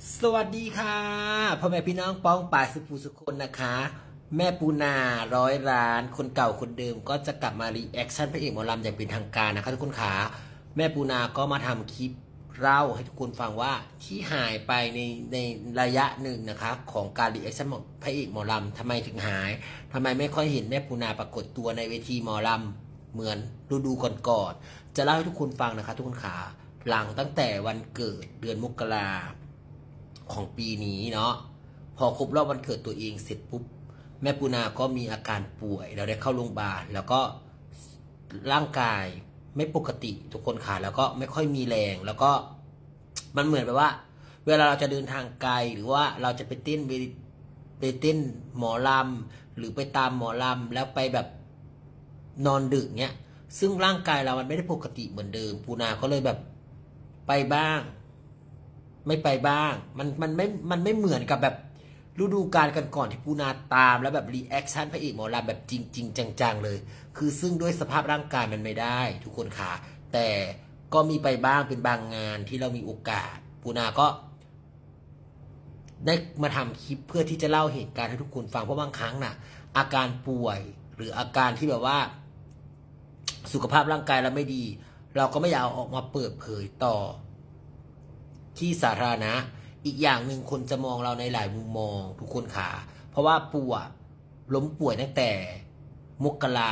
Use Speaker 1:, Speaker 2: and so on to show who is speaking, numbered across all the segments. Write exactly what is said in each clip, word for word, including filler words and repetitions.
Speaker 1: สวัสดีค่ะพ่อแม่พี่น้องป้องป่ายสุภูสุคนนะคะแม่ปูนาร้อยร้านคนเก่าคนเดิมก็จะกลับมารีแอคชั่นพระเอกหมอลำอย่างเป็นทางการนะคะทุกคนขาแม่ปูนาก็มาทำคลิปเล่าให้ทุกคนฟังว่าที่หายไปในในระยะหนึ่งนะคะของการรีแอคชั่นพระเอกหมอลำทำไมถึงหายทำไมไม่ค่อยเห็นแม่ปูนาปรากฏตัวในเวทีหมอลำเหมือนฤดูก่อนๆจะเล่าให้ทุกคนฟังนะคะทุกคนขาหลังตั้งแต่วันเกิดเดือนมกราของปีนี้เนาะพอครบรอบวันเกิดตัวเองเสร็จปุ๊บแม่ปูนาก็มีอาการป่วยเราได้เข้าโรงพยาบาลแล้วก็ร่างกายไม่ปกติทุกคนค่ะแล้วก็ไม่ค่อยมีแรงแล้วก็มันเหมือนแบบว่าเวลาเราจะเดินทางไกลหรือว่าเราจะไปเต้นไปเต้นหมอลำหรือไปตามหมอลำแล้วไปแบบนอนดึกเนี้ยซึ่งร่างกายเรามันไม่ได้ปกติเหมือนเดิมปูนาก็เลยแบบไปบ้างไม่ไปบ้างมันมันไม่มันไม่เหมือนกับแบบฤดูกาลกันก่อนที่ปูนาตามแล้วแบบรีแอคชั่นพระเอกหมอลำแบบจริงๆจังๆเลยคือซึ่งด้วยสภาพร่างกายมันไม่ได้ทุกคนค่ะแต่ก็มีไปบ้างเป็นบางงานที่เรามีโอกาสปูนาก็ได้มาทำคลิปเพื่อที่จะเล่าเหตุการณ์ให้ทุกคนฟังเพราะบางครั้งน่ะอาการป่วยหรืออาการที่แบบว่าสุขภาพร่างกายเราไม่ดีเราก็ไม่อยากเอาออกมาเปิดเผยต่อที่สาธารณะอีกอย่างหนึ่งคนจะมองเราในหลายมุมมองทุกคนขาเพราะว่าปูอะล้มป่วยตั้งแต่มกรา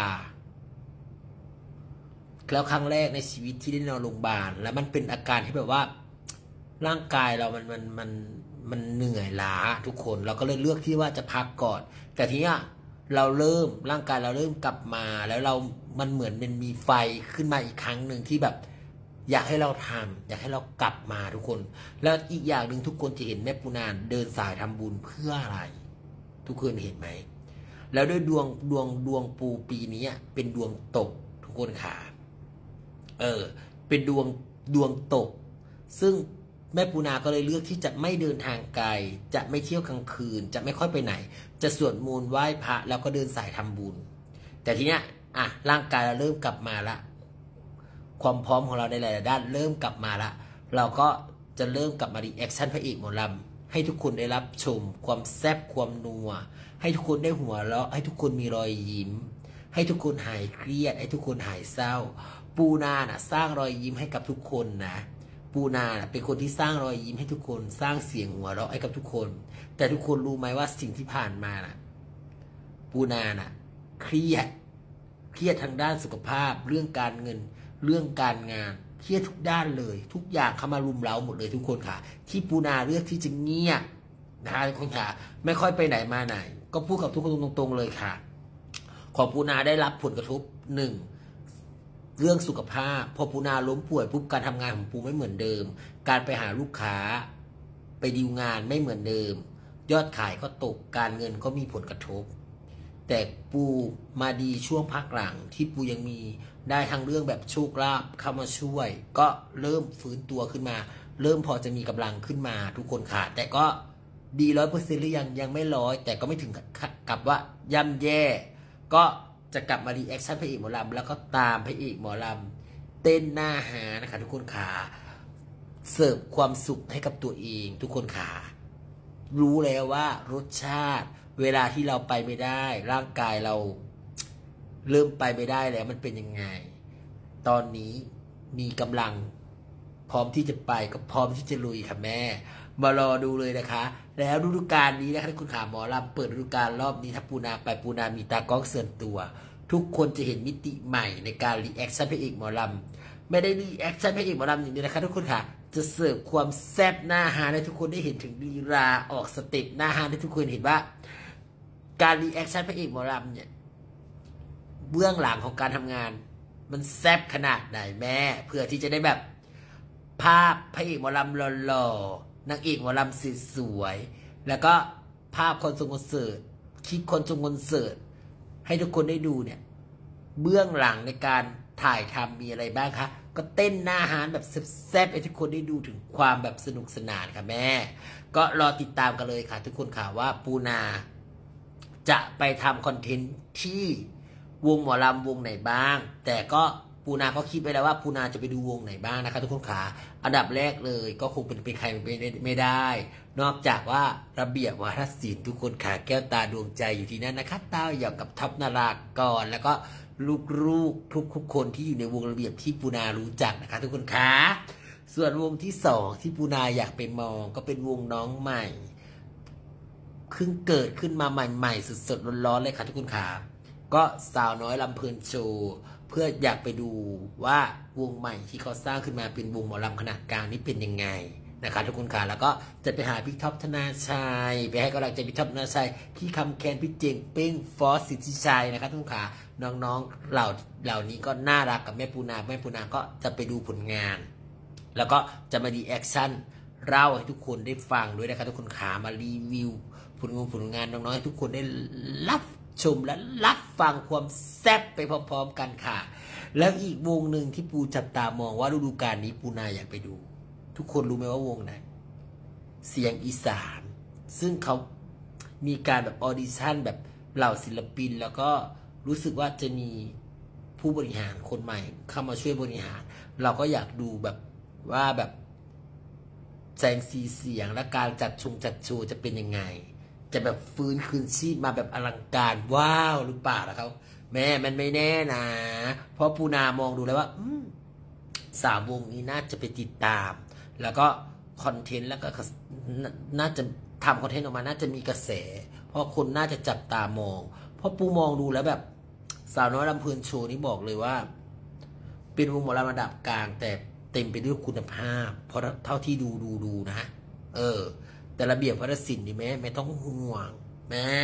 Speaker 1: แล้วครั้งแรกในชีวิตที่ได้นอนโรงพยาบาลแล้วมันเป็นอาการที่แบบว่าร่างกายเรามันมันมันมันเหนื่อยล้าทุกคนเราก็เลยเลือกที่ว่าจะพักก่อนแต่ทีนี้เราเริ่มร่างกายเราเริ่มกลับมาแล้วเรามันเหมือนมันมีไฟขึ้นมาอีกครั้งหนึ่งที่แบบอยากให้เราทำอยากให้เรากลับมาทุกคนแล้วอีกอย่างหนึ่งทุกคนจะเห็นแม่ปูนานเดินสายทำบุญเพื่ออะไรทุกคนเห็นไหมแล้วด้วยดวงดวงดวงปูปีนี้เป็นดวงตกทุกคนขาเออเป็นดวงดวงตกซึ่งแม่ปูนาก็เลยเลือกที่จะไม่เดินทางไกลจะไม่เที่ยวกลางคืนจะไม่ค่อยไปไหนจะสวดมนต์ไหว้พระแล้วก็เดินสายทำบุญแต่ทีเนี้ยอ่ะร่างกายเราเริ่มกลับมาละความพร้อมของเราในหลายๆด้านเริ่มกลับมาละเราก็จะเริ่มกลับมารีแอคชั่นพระเอกหมอลำให้ทุกคนได้รับชมความแซ่บความนัวให้ทุกคนได้หัวเราะให้ทุกคนมีรอยยิ้มให้ทุกคนหายเครียดให้ทุกคนหายเศร้าปูนาน่ะสร้างรอยยิ้มให้กับทุกคนนะปูนาเป็นคนที่สร้างรอยยิ้มให้ทุกคนสร้างเสียงหัวเราะให้กับทุกคนแต่ทุกคนรู้ไหมว่าสิ่งที่ผ่านมาน่ะปูนาน่ะเครียดเครียดทางด้านสุขภาพเรื่องการเงินเรื่องการงานเครียดทุกด้านเลยทุกอย่างเข้ามารุมเร้าหมดเลยทุกคนค่ะที่ปูนาเลือกที่จะเงียบนะคะทุกคนค่ะไม่ค่อยไปไหนมาไหนก็พูดกับทุกคนตรงๆเลยค่ะของปูนาได้รับผลกระทบหนึ่งเรื่องสุขภาพพอปูนาล้มป่วยปุ๊บการทำงานของปูไม่เหมือนเดิมการไปหาลูกค้าไปดีลงานไม่เหมือนเดิมยอดขายก็ตกการเงินก็มีผลกระทบแต่ปูมาดีช่วงพักหลังที่ปูยังมีได้ทั้งเรื่องแบบโชคลาภเข้ามาช่วยก็เริ่มฟื้นตัวขึ้นมาเริ่มพอจะมีกำลังขึ้นมาทุกคนค่ะแต่ก็ดีร้อยเปอร์เซ็นต์หรือยังยังไม่ร้อยแต่ก็ไม่ถึงกับว่าย่ำแย่ก็จะกลับมารีแอคชั่นพระเอกหมอลำแล้วก็ตามพระเอกหมอลำเต้นหน้าหานะคะทุกคนค่ะเสิร์ฟความสุขให้กับตัวเองทุกคนค่ะรู้แล้วว่ารสชาติเวลาที่เราไปไม่ได้ร่างกายเราเริ่มไปไม่ได้แล้วมันเป็นยังไงตอนนี้มีกำลังพร้อมที่จะไปก็พร้อมที่จะลุยค่ะแม่มารอดูเลยนะคะแล้วฤดูกาลนี้นะคะคุณขาหมอลำเปิดฤดูกาลรอบนี้ถ้าปูนาไปปูนามีตากล้องส่วนตัวทุกคนจะเห็นมิติใหม่ในการรีแอคชั่นพระเอกหมอลำไม่ได้รีแอคชั่นพระเอกหมอลำอย่างนี้นะคะทุกคนค่ะจะเสิร์ฟความแซ่บหน้าฮาให้ทุกคนได้เห็นถึงลีลาออกสเต็ปหน้าฮาให้ทุกคนเห็นว่าการรีแอคชั่นพระเอกหมอลำเนี่ยเบื้องหลังของการทำงานมันแซ่บขนาดไหนแม่เพื่อที่จะได้แบบภาพพระเอกหมอลำหล่อๆนางเอกหมอลำสวยๆแล้วก็ภาพคนทรงคอนเสิร์ตคลิปคนทรงคอนเสิร์ตให้ทุกคนได้ดูเนี่ยเบื้องหลังในการถ่ายทำมีอะไรบ้างคะก็เต้นหน้าฮานแบบแซ่บๆให้ทุกคนได้ดูถึงความแบบสนุกสนานค่ะแม่ก็รอติดตามกันเลยค่ะทุกคนค่ะว่าปูนาจะไปทำคอนเทนต์ที่วงหมอลำวงไหนบ้างแต่ก็ปูนาก็คิดไว้แล้วว่าปูนาจะไปดูวงไหนบ้างนะคะทุกคนขาอันดับแรกเลยก็คงเป็นเป็นใครไม่ได้ นอกจากว่าระเบียบวาทศิลป์ทุกคนขาแก้วตาดวงใจอยู่ที่นั่นนะคะต้าหยอกกับท็อปนารากรแล้วก็ลูกๆทุกๆคนที่อยู่ในวงระเบียบที่ปูนารู้จักนะคะทุกคนขาส่วนวงที่สองที่ปูนาอยากไปมองก็เป็นวงน้องใหม่เพิ่งเกิดขึ้นมาใหม่ๆสดๆร้อนๆเลยค่ะทุกคนขาก็สาวน้อยลำเพลินโชว์เพื่ออยากไปดูว่าวงใหม่ที่เขาสร้างขึ้นมาเป็นวงหมอลำขนาดกลางนี้เป็นยังไงนะคะทุกคนค่ะแล้วก็จะไปหาพี่ท็อปธนาชัยไปให้กำลังใจพี่ท็อปธนาชัยพี่คำแคนพี่เจงเป้งฟอสสิทธิชัยนะคะทุกคนค่ะน้องๆเหล่าเหล่านี้ก็น่ารักกับแม่ปูนาแม่ปูนาก็จะไปดูผลงานแล้วก็จะมาดีแอคชั่นเล่าให้ทุกคนได้ฟังด้วยนะคะทุกคนขามารีวิวผลงานผลงานน้องๆให้ทุกคนได้รับชมและรับฟังความแซ่บไปพร้อมๆกันค่ะแล้วอีกวงหนึ่งที่ปูจับตามองว่าฤดูกาลนี้ปูนาอยากไปดูทุกคนรู้ไหมว่าวงไหนเสียงอีสานซึ่งเขามีการแบบออดิชั่นแบบเหล่าศิลปินแล้วก็รู้สึกว่าจะมีผู้บริหารคนใหม่เข้ามาช่วยบริหารเราก็อยากดูแบบว่าแบบแสงสีเสียงและการจัดชงจัดโชว์จะเป็นยังไงจะแบบฟื้นคืนชีพมาแบบอลังการว้าวหรือเปล่าล่ะครับแม่มันไม่แน่นะเพราะปูนามองดูแล้วว่าสามวงนี้น่าจะไปติดตามแล้วก็คอนเทนต์แล้วก็น่าจะทำคอนเทนต์ออกมาน่าจะมีกระแสเพราะคนน่าจะจับตามองเพราะปูมองดูแล้วแบบสาวน้อยลำเพลินโชว์นี่บอกเลยว่าเป็นวงหมอลำระดับกลางแต่เต็มไปด้วยคุณภาพเพราะเท่าที่ดูดูดูนะเออแต่ระเบียบวัฒนศิลป์นี่แม่ไม่ต้องห่วงแม่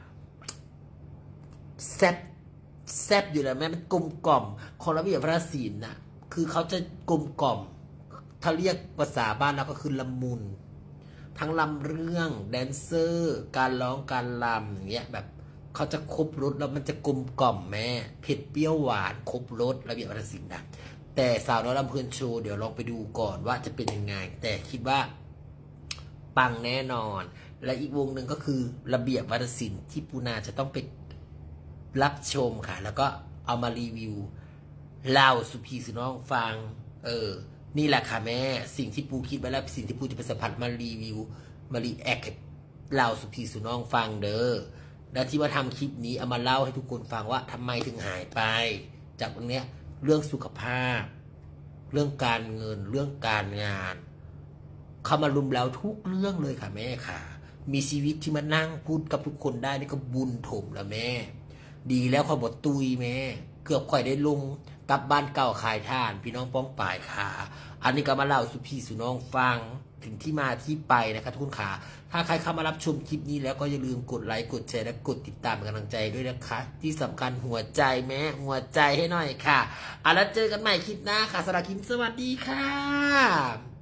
Speaker 1: แซ่บแซ่บอยู่แล้วแม่มันกลมกล่อมของระเบียบวัฒนศิลป์นะคือเขาจะกลมกล่อมถ้าเรียกภาษาบ้านเราก็คือละมุนทั้งลำเรื่องแดนเซอร์การร้องการรำอย่างเงี้ยแบบเขาจะครบรสแล้วมันจะกลมกล่อมแม่เผ็ดเปรี้ยวหวานครบรสระเบียบวัฒนศิลป์นะแต่สาวน้อยลำเพลินโชว์เดี๋ยวลองไปดูก่อนว่าจะเป็นยังไงแต่คิดว่าปังแน่นอนและอีกวงหนึ่งก็คือระเบียบวัฒนศิลป์ที่ปูนาจะต้องไปรับชมค่ะแล้วก็เอามารีวิวเล่าสุพีสุน้องฟังเออนี่แหละค่ะแม่สิ่งที่ปูคิดไว้แล้วสิ่งที่ปูจะไปสัมผัสมารีวิวมารีแอคเล่าสุพีสุน้องฟังเด้อและที่ว่าทำคลิปนี้เอามาเล่าให้ทุกคนฟังว่าทำไมถึงหายไปจากตรงเนี้ยเรื่องสุขภาพเรื่องการเงินเรื่องการงานเข้ามารุมแล้วทุกเรื่องเลยค่ะแม่ค่ะมีชีวิตที่มานั่งพูดกับทุกคนได้นี่ก็บุญถมแล้วแม่ดีแล้วขอบทตุยแม่เกือบค่อยได้ลงกลับบ้านเก่าขายท่านพี่น้องป้องป่ายค่ะอันนี้ก็มาเล่าสุพี่สุน้องฟังถึงที่มาที่ไปนะคะทุกคนค่ะถ้าใครเข้ามารับชมคลิปนี้แล้วก็อย่าลืมกดไลค์กดแชร์และกดติดตามเป็นกำลังใจด้วยนะคะที่สำคัญหัวใจแม่หัวใจให้หน่อยค่ะเอาแล้วเจอกันใหม่คลิปหน้าค่ะสำหรับคลิปสวัสดีค่ะ